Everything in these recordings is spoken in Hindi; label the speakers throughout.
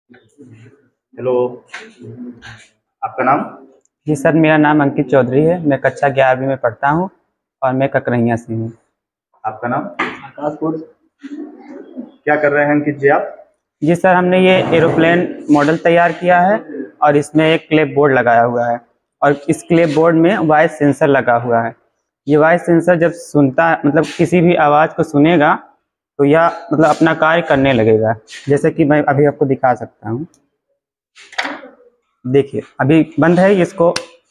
Speaker 1: हेलो, आपका नाम?
Speaker 2: जी सर, मेरा नाम अंकित चौधरी है। मैं कक्षा 11वीं में पढ़ता हूँ और मैं ककरैया से हूँ।
Speaker 1: आपका नाम? आकाश। क्या कर रहे हैं अंकित जी आप?
Speaker 2: जी सर, हमने ये एरोप्लेन मॉडल तैयार किया है और इसमें एक क्लिप बोर्ड लगाया हुआ है और इस क्लिप बोर्ड में वॉइस सेंसर लगा हुआ है। ये वॉइस सेंसर जब सुनता है, मतलब किसी भी आवाज़ को सुनेगा तो यह मतलब अपना कार्य करने लगेगा। जैसे कि मैं अभी आपको दिखा सकता हूँ। देखिए, अभी बंद है, इसको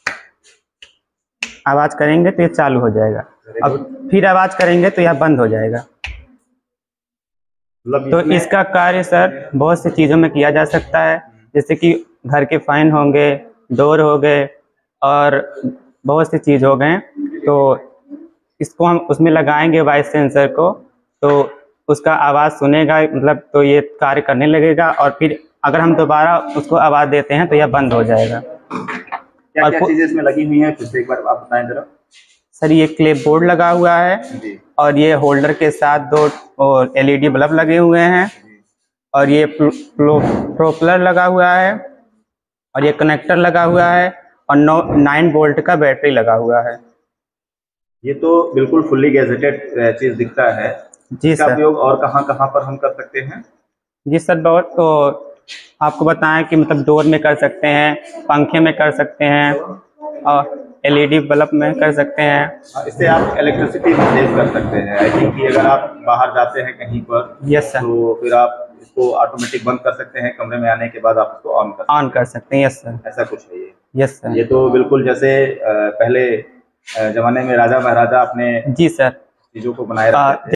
Speaker 2: आवाज़ करेंगे तो ये चालू हो जाएगा। अब फिर आवाज़ करेंगे तो यह बंद हो जाएगा।
Speaker 1: मतलब
Speaker 2: तो इसका कार्य सर बहुत सी चीज़ों में किया जा सकता है, जैसे कि घर के फैन होंगे, डोर हो गए और बहुत सी चीज़ हो गए। तो इसको हम उसमें लगाएंगे वॉइस सेंसर को, तो उसका आवाज़ सुनेगा, मतलब तो ये कार्य करने लगेगा और फिर अगर हम दोबारा उसको आवाज़ देते हैं तो यह बंद हो जाएगा।
Speaker 1: क्या
Speaker 2: और
Speaker 1: क्या चीजें इसमें लगी हुई हैं, फिर से एक बार आप बताएं जरा।
Speaker 2: सर, ये क्लिप बोर्ड लगा हुआ है
Speaker 1: जी।
Speaker 2: और ये होल्डर के साथ दो और एलईडी बल्ब लगे हुए हैं और ये प्रोपलर लगा हुआ है और ये कनेक्टर लगा हुआ है और 9 वोल्ट का बैटरी लगा हुआ है।
Speaker 1: ये तो बिल्कुल फुल्ली गैजेटेड चीज दिखता है।
Speaker 2: जी
Speaker 1: इसका
Speaker 2: सर।
Speaker 1: उपयोग और कहाँ कहाँ पर हम कर सकते हैं?
Speaker 2: जी सर, बहुत तो आपको बताएं कि मतलब डोर में कर सकते हैं, पंखे में कर सकते हैं और एलईडी बल्ब में कर सकते हैं।
Speaker 1: इससे आप इलेक्ट्रिसिटी भी सेव कर सकते हैं। आई थिंक कि अगर आप बाहर जाते हैं कहीं पर,
Speaker 2: यस सर।
Speaker 1: तो फिर आप इसको ऑटोमेटिक बंद कर सकते हैं, कमरे में आने के बाद आप इसको ऑन कर
Speaker 2: ऑन
Speaker 1: सकते
Speaker 2: कर
Speaker 1: हैं।
Speaker 2: सकते हैं, यस सर।
Speaker 1: ऐसा कुछ है ये।
Speaker 2: Yes sir.
Speaker 1: ये तो बिल्कुल जैसे पहले ज़माने में राजा महाराजा अपने
Speaker 2: जी सर।
Speaker 1: चीज़ों को बनाए रखते थे।